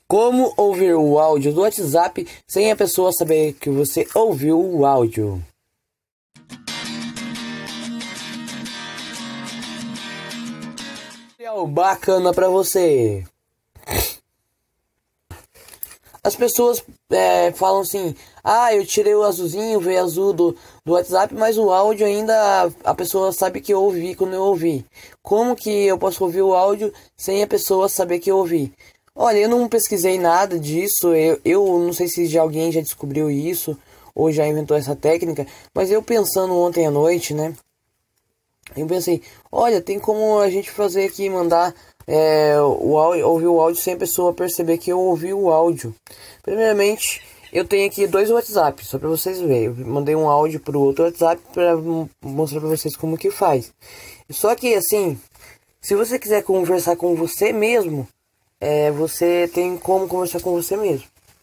Como ouvir o áudio do WhatsApp sem a pessoa saber que você ouviu o áudio? Bacana pra você. As pessoas falam assim: ah, eu tirei o azulzinho, veio azul do WhatsApp, mas o áudio ainda a pessoa sabe que eu ouvi quando eu ouvi. Como que eu posso ouvir o áudio sem a pessoa saber que eu ouvi? Olha, eu não pesquisei nada disso, eu não sei se já alguém já descobriu isso ou já inventou essa técnica, mas eu pensando ontem à noite, né? Eu pensei, olha, tem como a gente fazer aqui, mandar o áudio, ouvir o áudio sem a pessoa perceber que eu ouvi o áudio. Primeiramente, eu tenho aqui dois WhatsApp, só para vocês verem. Eu mandei um áudio pro outro WhatsApp para mostrar para vocês como que faz. Só que assim, se você quiser conversar com você mesmo, você tem como conversar com você mesmo.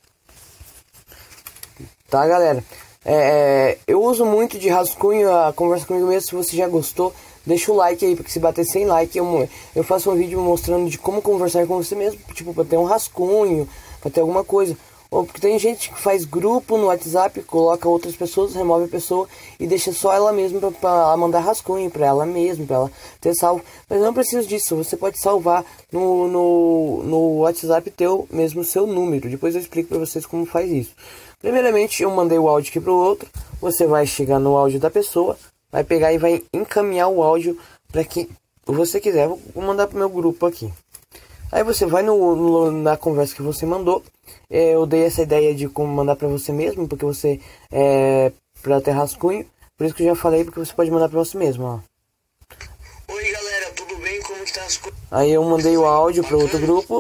Tá, galera? Eu uso muito de rascunho a conversa comigo mesmo. Se você já gostou, deixa o like aí, porque se bater 100 likes, eu faço um vídeo mostrando de como conversar com você mesmo, tipo, pra ter um rascunho, pra ter alguma coisa. Ou porque tem gente que faz grupo no WhatsApp, coloca outras pessoas, remove a pessoa e deixa só ela mesma pra mandar rascunho pra ela mesma, pra ela ter salvo. Mas não precisa disso, você pode salvar no WhatsApp teu mesmo seu número. Depois eu explico pra vocês como faz isso. Primeiramente, eu mandei o áudio aqui pro outro. Você vai chegar no áudio da pessoa, vai pegar e vai encaminhar o áudio para quem você quiser. Vou mandar pro meu grupo aqui. Aí você vai na conversa que você mandou. Eu dei essa ideia de como mandar para você mesmo, porque você para ter rascunho. Por isso que eu já falei, porque você pode mandar para você mesmo, ó. Oi galera, tudo bem? Como que tá as coisas? Aí eu mandei o áudio para outro grupo,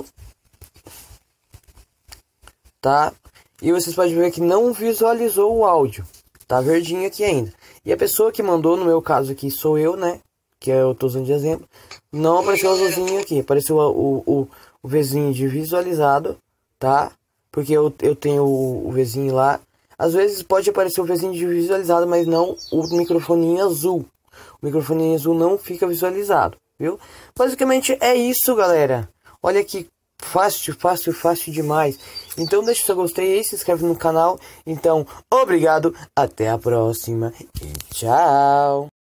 tá? E vocês podem ver que não visualizou o áudio. Tá verdinho aqui ainda. E a pessoa que mandou, no meu caso aqui, sou eu, né? Que eu tô usando de exemplo. Não apareceu o azulzinho aqui. Apareceu o Vzinho de visualizado, tá? Porque eu tenho o Vzinho lá. Às vezes pode aparecer o Vzinho de visualizado, mas não o microfoninho azul. O microfoninho azul não fica visualizado, viu? Basicamente é isso, galera. Olha que fácil, fácil, fácil demais. Então deixa o seu gostei aí, se inscreve no canal. Então, obrigado, até a próxima e tchau.